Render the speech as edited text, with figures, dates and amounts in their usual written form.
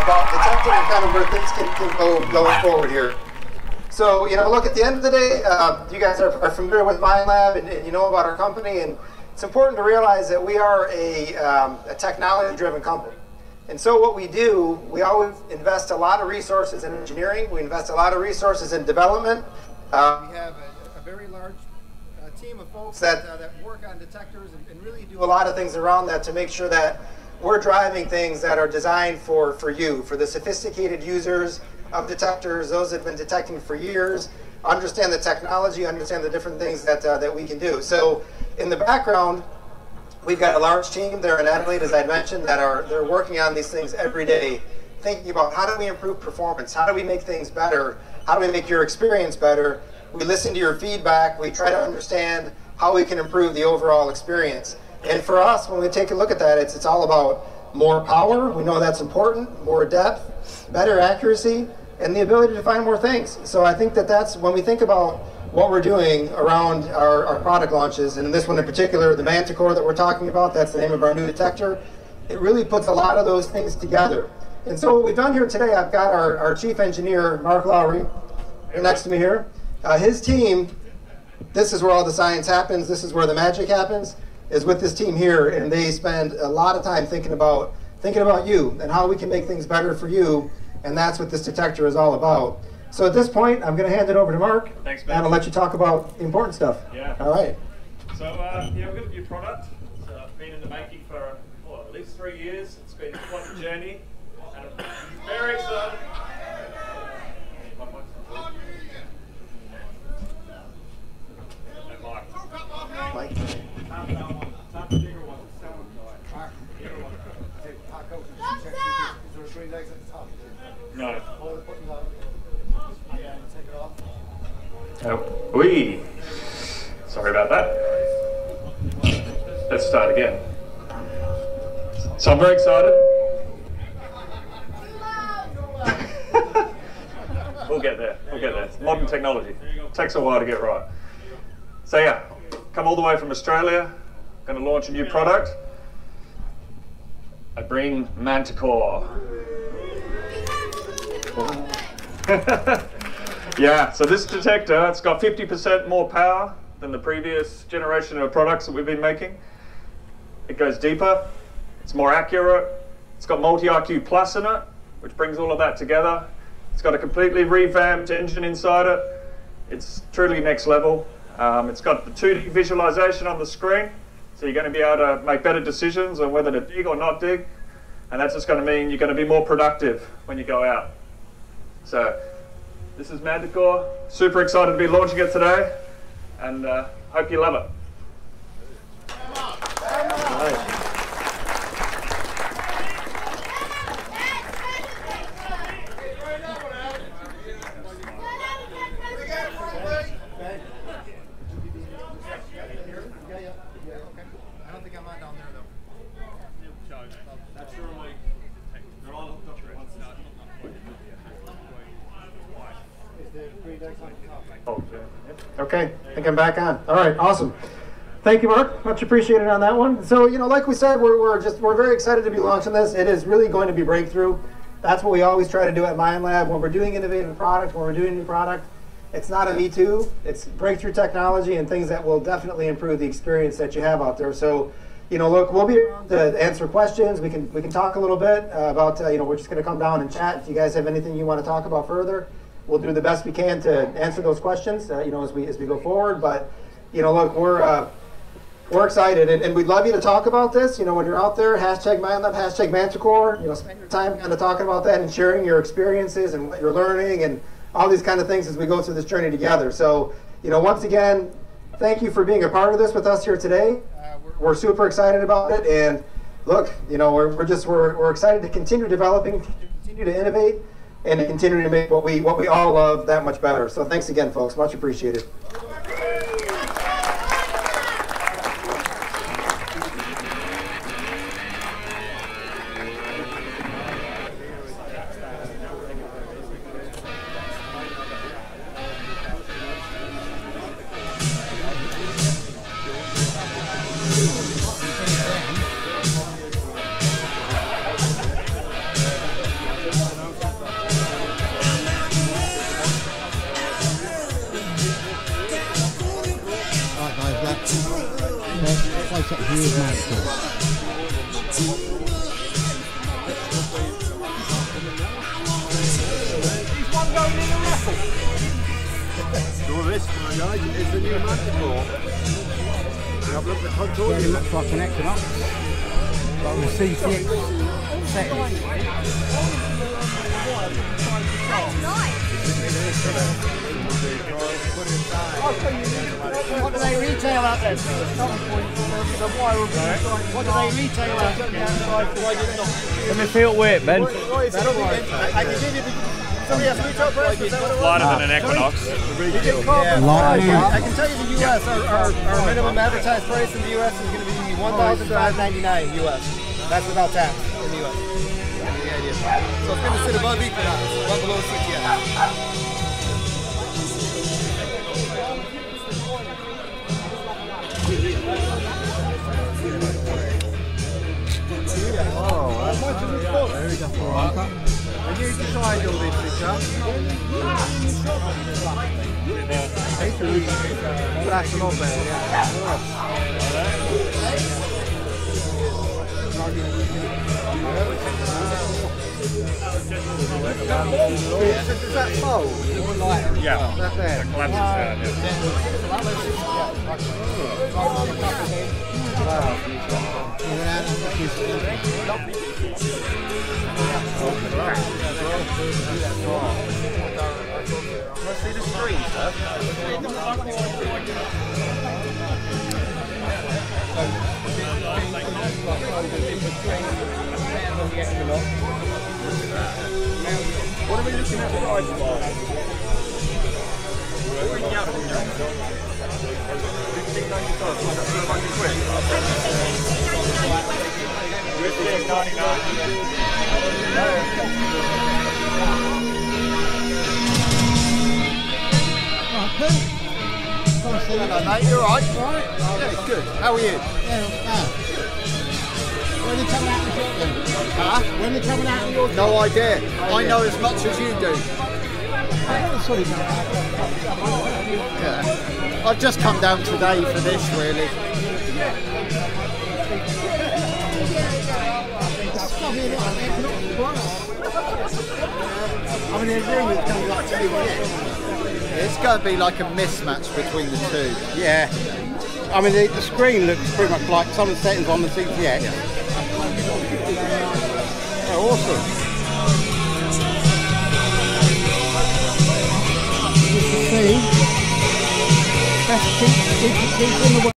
about detecting and kind of where things can go going forward here. So, look, at the end of the day, you guys are familiar with MindLab and you know about our company, and it's important to realize that we are a technology-driven company. And so what we do, we always invest a lot of resources in engineering. We invest a lot of resources in development. We have a very large team of folks that work on detectors and really do a lot of things around that to make sure that we're driving things that are designed for you, for the sophisticated users of detectors, those that have been detecting for years, understand the technology, understand the different things that we can do. So in the background, we've got a large team there in Adelaide, as I mentioned, they're working on these things every day, thinking about how do we improve performance, how do we make things better, how do we make your experience better. We listen to your feedback, we try to understand how we can improve the overall experience. And for us, when we take a look at that, it's all about more power, we know that's important, more depth, better accuracy, and the ability to find more things. So I think that's when we think about what we're doing around our product launches, and in this one in particular, the Manticore that we're talking about, that's the name of our new detector. It really puts a lot of those things together. And so what we've done here today, I've got our chief engineer, Mark Lowry, next to me here. His team, this is where all the science happens, this is where the magic happens, is with this team here, and they spend a lot of time thinking about you and how we can make things better for you, and that's what this detector is all about. So at this point, I'm going to hand it over to Mark. Thanks, man. And I'll let you talk about the important stuff. Yeah. All right. So, we've got a new product. It's been in the making for at least 3 years. It's been quite a journey. And I'm very excited. Mike. No. Oh, wee. Sorry about that. Let's start again. So I'm very excited. We'll get there. We'll get there. It's modern technology. Takes a while to get right. So yeah, come all the way from Australia. Going to launch a new product. I bring Manticore. Yeah, so this detector, it's got 50% more power than the previous generation of products that we've been making. It goes deeper, it's more accurate, it's got multi-IQ Plus in it, which brings all of that together. It's got a completely revamped engine inside it. It's truly next level. It's got the 2D visualization on the screen, so you're going to be able to make better decisions on whether to dig or not dig, and that's just going to mean you're going to be more productive when you go out. So this is Manticore. Super excited to be launching it today, and hope you love it. Okay, I think I'm back on. All right, awesome. Thank you, Mark. Much appreciated on that one. So, like we said, we're very excited to be launching this. It is really going to be breakthrough. That's what we always try to do at MindLab. When we're doing innovative product, when we're doing a new product, it's not a me too. It's breakthrough technology and things that will definitely improve the experience that you have out there. So, look, we'll be around to answer questions. We can talk a little bit about, we're just going to come down and chat. If you guys have anything you want to talk about further, we'll do the best we can to answer those questions, as we go forward. But, look, we're excited, and we'd love you to talk about this. When you're out there, hashtag MindLab, hashtag Manticore. Spend your time kind of talking about that and sharing your experiences and what you're learning and all these kind of things as we go through this journey together. So, once again, thank you for being a part of this with us here today. We're super excited about it, and look, we're excited to continue developing, to continue to innovate, and to continue to make what we all love that much better. So thanks again, folks. Much appreciated. section here is Manticore. He's one going in the raffle. Well, this one, guys, is the new Manticore. Have a look at the contour. Yeah, it looks like an Equinox. Like the CCX setting. What do they retail at then? What do they retail at? Let me feel weight, Ben. I can give you the... Somebody has retail price, is that what it was? Lighter than an Equinox. Yeah, Lighter. I can tell you the US, our minimum advertised price in the US is going to be $1,599 US. That's without tax in the US. So it's going to sit above Equinox, above below CTS. And you designed all this, Richard? Flash them on there, Does that fold? Yeah. That there? It collapses down, Let's see the screen, sir. What are we looking at price-wise? Hello mate, you alright? Yeah, good. How are you? Yeah, when are they coming out with your then? Huh? When are they coming out with your? No idea. I know as much as you do. Yeah. I've just come down today for this really. I mean, there's room that's coming like 21 inches. It's going to be like a mismatch between the two. Yeah. I mean, the screen looks pretty much like some of the settings on the CTX. Oh, awesome. You can see, best keep in the